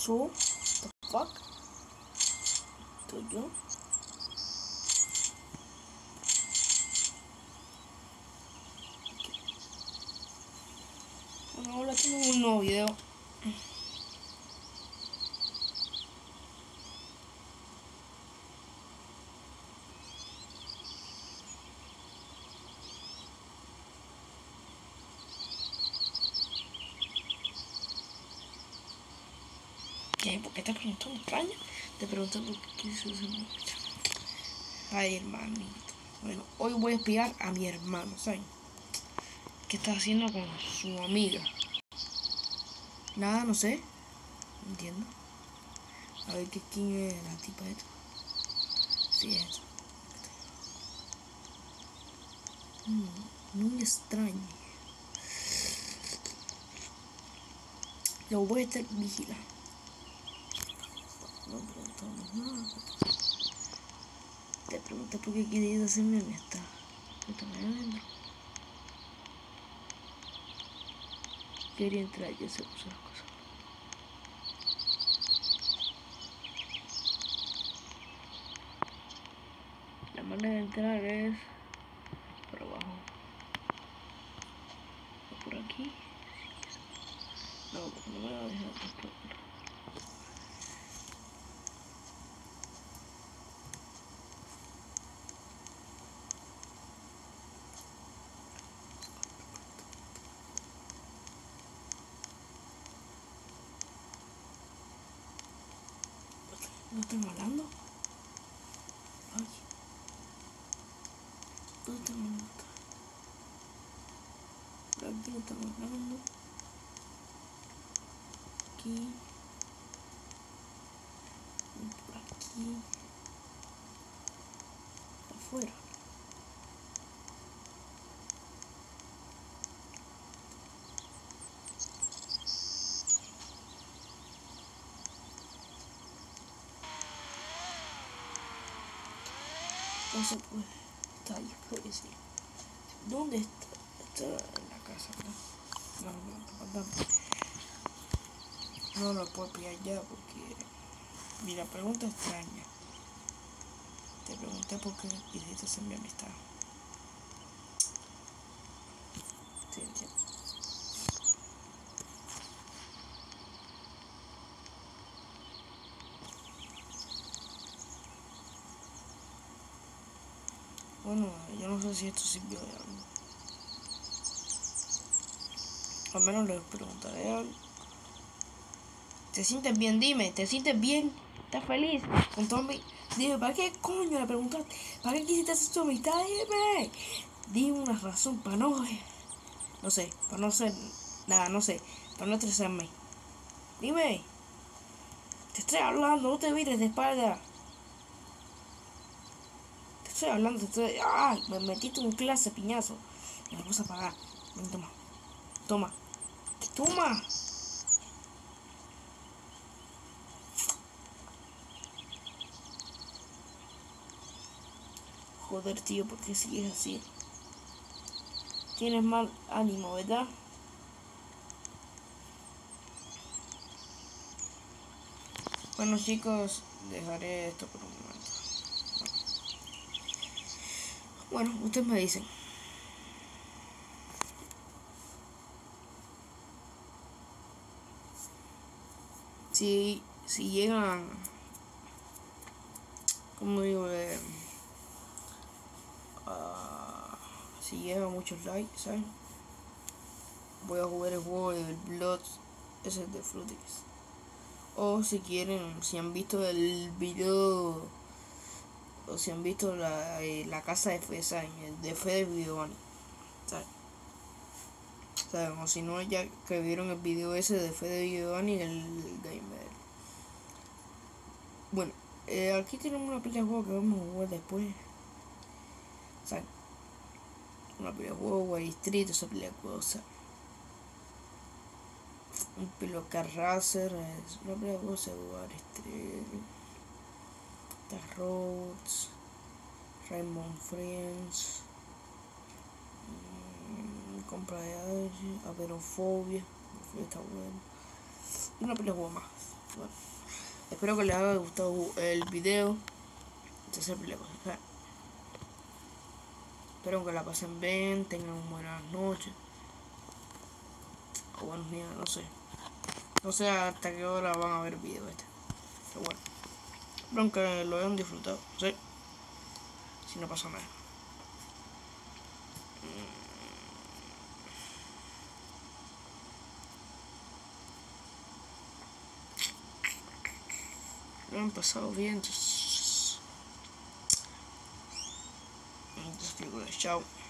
pasó? The fuck? ¿Estoy yo? Bueno, ahora tengo un nuevo video. ¿Qué? ¿Por qué te preguntando extraña? Te pregunté por qué se usa mucho. Ay, hermanito. Bueno, hoy voy a espiar a mi hermano, ¿saben? ¿Qué está haciendo con su amiga? Nada, no sé. No entiendo. A ver quién es la tipa esta. Sí, es esta. Muy extraño. Lo voy a estar vigilando. No preguntamos nada. Te pregunté por qué querías hacerme amistad. Yo también adentro. Quería entrar, yo se puso las cosas. La manera de entrar es por abajo. O por aquí. No, porque no me va a dejar después. ¿No están hablando? Ay. ¿Dónde están hablando? Por aquí no están hablando. Aquí. Por aquí. Afuera. No se puede. Está ahí, puede decir. ¿Dónde está? Está en la casa, ¿no? No lo puedo pillar ya porque... Mira, pregunta extraña. Te pregunté por qué quisiste ser mi amistad. Sí, entiendo. Bueno, yo no sé si esto sirvió de algo. Al menos le preguntaré algo. ¿Te sientes bien? Dime, ¿te sientes bien? ¿Estás feliz? Entonces, dime, ¿para qué coño le preguntaste? ¿Para qué quisiste hacer tu amistad? Dime. Dime una razón para no... No sé, para no ser... Nada, no sé. Para no estresarme. Dime. Te estoy hablando, no te vires de espalda. Te estoy hablando, te estoy... ¡Ay! Me metiste en clase, piñazo. Me la puse a pagar. Ven, toma. Toma. Toma. Joder, tío, ¿por qué sigues así? Tienes mal ánimo, ¿verdad? Bueno, chicos, dejaré esto por un momento. Bueno, ustedes me dicen. Si llegan, como digo, si llegan muchos likes, ¿saben? Voy a jugar el juego del Blood, ese de Frutix. O si quieren, si han visto el video, o si han visto la casa de Fede, ¿saben? El de Fede Videoni, ¿saben? O si no, ya que vieron el video ese de Fede Videoni, el gamer. Bueno, aquí tenemos una pila de juegos que vamos a jugar después. ¿Saben? Una pila de juegos, Wall Street, esa pila de cosas. Un pilo Car Racer, una pila de juegos de Wall Street. The Roads, Rainbow Friends, compra de aire, Averofobia, está bueno. Una pila de juegos más. Bueno, espero que les haya gustado el video. Entonces, espero que la pasen bien, tengan buenas noches o buenos días, no sé. No sé hasta qué hora van a ver el video este. Pero bueno, espero que lo hayan disfrutado, ¿sí? Si no pasa nada. Lo han pasado bien, entonces chao.